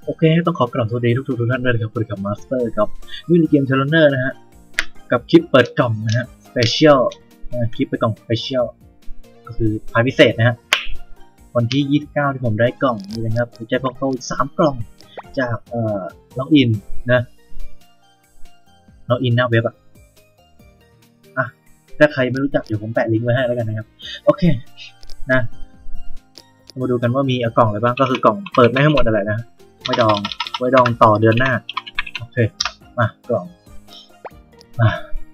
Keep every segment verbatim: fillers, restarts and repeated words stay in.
โอเคต้องขอกราบสวัสดีทุกทุกท่านด้วยนะครับคุณกับมาสเตอร์กับวิลเลียมเทเลเนอร์นะฮะกับคลิปเปิดกล่องนะฮะสเปเชียลนะคลิปเปิดกล่องสเปเชียลก็คือพายพิเศษนะฮะวันที่ยี่สิบเก้าที่ผมได้กล่องนี้นะครับผมจะพกเข้าอีกสามกล่องจากเอ่อล็อกอินนะล็อกอินหน้าเว็บอ่ะอ่ะถ้าใครไม่รู้จักเดี๋ยวผมแปะลิงก์ไว้ให้แล้วกันนะครับโอเคนะมาดูกันว่ามีกล่องอะไรบ้างก็คือกล่องเปิดไม่ให้หมดอะไรนะไว้ดองไว้ดองต่อเดือนหน้าโอเคมากล่องมา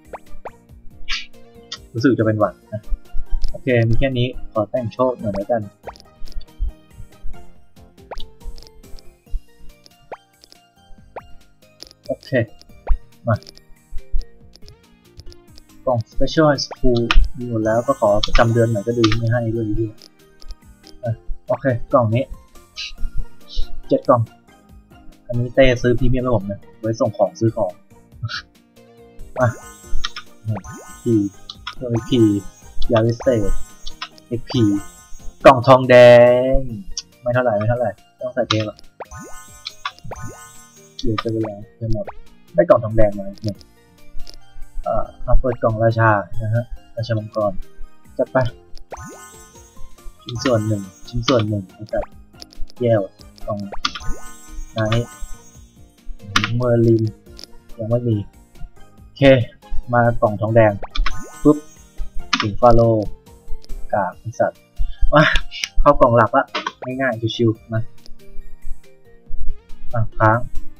รู้สึกจะเป็นหวัดนะโอเคมีแค่นี้ขอแต่งโชคหน่อยแล้วกันโอเคมากล่อง Special School มีหมดแล้วก็ขอประจำเดือนหน่อยก็ดีไม่ให้ด้วยดีโอเคกล่องนี้เจ็ดกล่องอันนี้เต้ซื้อพรีเมียมให้ผมนะไว้ส่งของซื้อของอ่ะพีเอ็กพียาวิเศษเอ็กพีกล่องทองแดงไม่เท่าไหร่ไม่เท่าไหร่ต้องใส่เทปหรอกเดี๋ยวจะเวลาจะหมดได้กล่องทองแดงมาหนึ่งอ่าเอาเปิดกล่องราชานะฮะราชามังกรจัดไปชิ้นส่วนหนึ่งชิ้นส่วนหนึ่งนะครับแย่กล่องไนท์เมอร์ลินยังไม่มีโอเคมากล่องทองแดงปุ๊บสิงฟาโลกาบสัตว์มาเข้ากล่องหลักละง่ายๆชิวๆมาตั้งค้าง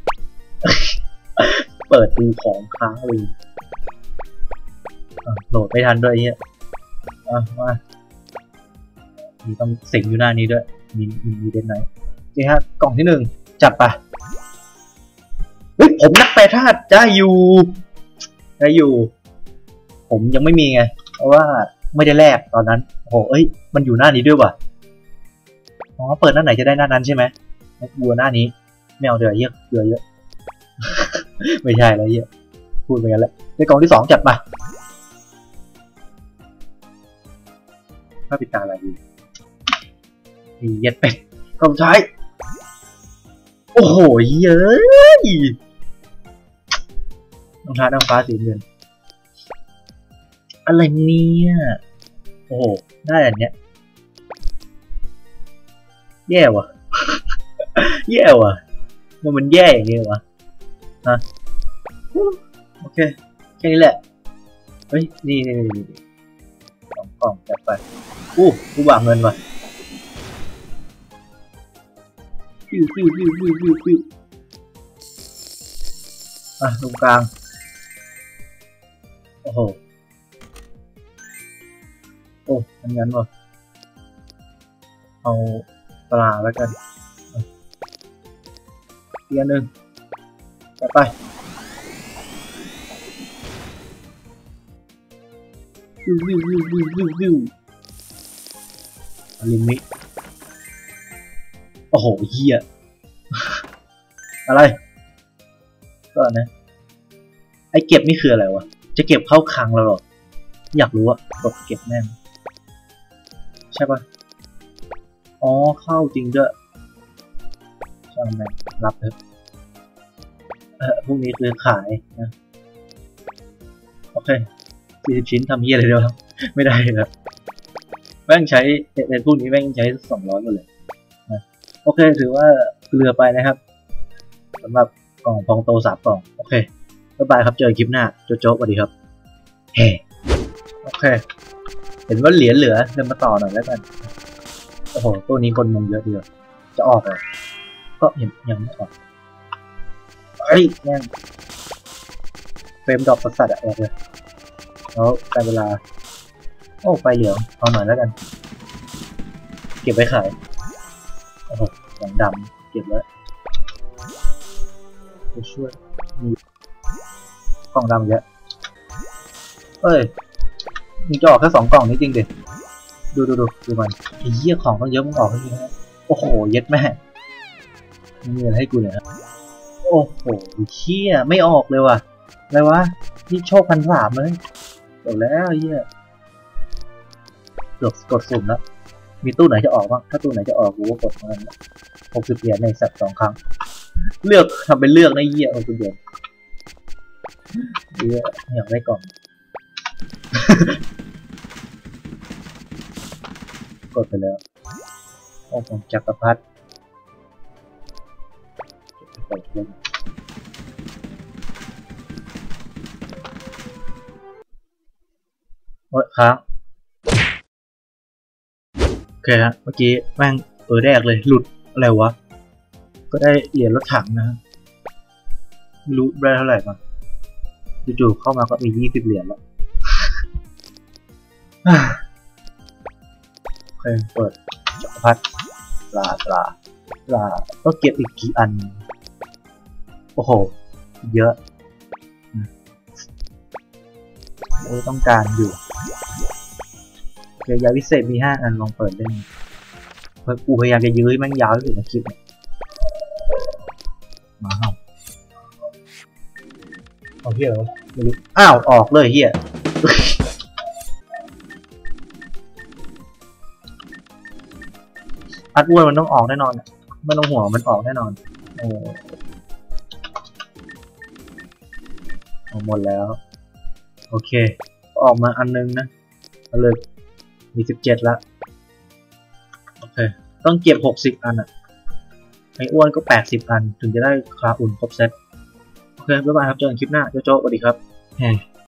เปิดดูของค้างเลยโหลดไม่ทันด้วยเนี่ยมามีต้องสิงอยู่หน้านี้ด้วยมีมีเด่นไหนโอเคฮะกล่องที่หนึ่งจับไปเฮ้ยผมนักแปรธาตุได้อยู่ได้อยู่ผมยังไม่มีไงเพราะว่าไม่ได้แลกตอนนั้นโอ้โหเอ้ยมันอยู่หน้านี้ด้วยว่ะอ๋อเปิดหน้าไหนจะได้หน้านั้นใช่ไหมไม่กลัวหน้านี้ไม่เอาเดี๋ยวเยอะเยอะเยอะ ไม่ใช่แล้วเยอะพูดไปกันแล้วในกล่องที่สองจัดมาถ้าปิดตาอะไรดีมีเย็ดเป็ดกล่องท้ายโอ้โหเยอะรองเท้าน้ำฟ้าสีเงินอะไรเนี่ยโอ้โหได้อันเนี้ยแย่ว่ะ แย่ว่ะมันมันแย่อย่างเงี้ยวะฮะโอเคแค่นี้แหละเฮ้ยนี่นี่นี่สองกล่องจัดไปอู้กูวางเงินว่ะฟิวฟิวฟิวฟิวฟิวฟิวอ่ะตรงกลางโอ้โหโอ้ทำงั้นวะเอาปลาแล้วกันเทียนหนึ่งจัดไปวิววิววิววิววิววิวลิมิตโอ้โหเหี้ย อะไรก็นะไอเก็บนี่คืออะไรวะจะเก็บเข้าคลังแล้วหรออยากรู้อะกดเก็บแน่นใช่ปะอ๋อเข้าจริงด้วยช่างแม่งรับเถอะเออพวกนี้คือขายนะโอเคสี่สิบชิ้นทำเหี้ยอะไรเดียวไม่ได้ครับแม่งใช้ในพวกนี้แม่งใช้สองร้อยหมดเลยนะโอเคถือว่าเกลือไปนะครับสำหรับกล่องฟองโตสามกล่องโอเคบ๊ายบายครับเจอคลิปหน้าโจ๊กโจ๊กสวัสดีครับเฮ้โอเคเห็นว่าเหรียญเหลือเดินมาต่อหน่อยแล้วกันโอ้โหตัวนี้คนมงเยอะดีเลยจะออกเหรอก็เห็นยังไม่ออกเฮ้ยแม่งเฟรมดอกประสาทออกเลยแล้วได้เวลาโอ้ไฟเหลืองเอาหน่อยแล้วกันเก็บไว้ขายโอ้โหอย่างดำเก็บไว้จะช่วยมีกล่องดำเยอะเอ้ยมึงจะออกแค่สองกล่องนี้จริงดิดูดูดูดูมันไอ้เหี้ยของต้องเยอะมึงออกให้ดีนะโอ้โหเย็ดแม่มีอะไรให้กูเนี่ยโอ้โหเหี้ยไม่ออกเลยว่ะอะไรวะนี่โชคพันสามเลยจบแล้วเหี้ยเกือบกดสุ่มแล้วมีตู้ไหนจะออกบ้างถ้าตู้ไหนจะออกกูก็กดมันหกสิบเหรียญในสัตว์สองครั้งเลือกทำเป็นเลือกนะเหี้ยเอาคุณเดียวเลือกอยากได้กล่องกดไปแล้วโอ้ผมจักรพรรดิโอ้ยค้างโอเคฮะเมื่อกี้แม่งเออแรกเลยหลุดอะไรวะก็ได้เหรียญรถถังนะไม่รู้ได้เท่าไหร่มาจู่ๆเข้ามาก็มียี่สิบเหรียญแล้วโอเคเปิดจักรพรรดิปลาปลาปลาต้องเก็บอีกกี่อันโอ้โหเยอะโอ้ยต้องการอยู่เกียร์ยาวิเศษมีห้าอันลองเปิดเล่นเพื่อกูพยายามจะยื้อแม่งยาวที่สุดในคลิปมาครับเอาเฮียเหรอไม่รู้อ้าวออกเลยเฮียอัดอ้วนมันต้องออกแน่นอนไม่ต้องห่วงมันออกแน่นอนโอ้ออกหมดแล้วโอเคออกมาอันนึงนะเอาเลยมีสิบเจ็ดละโอเคต้องเก็บหกสิบอันอ่ะไอ้อ้วนก็แปดสิบอันถึงจะได้คาอุ่นครบเซตโอเคบ๊ายบายครับเจอกันคลิปหน้าโจโจ้สวัสดีครับ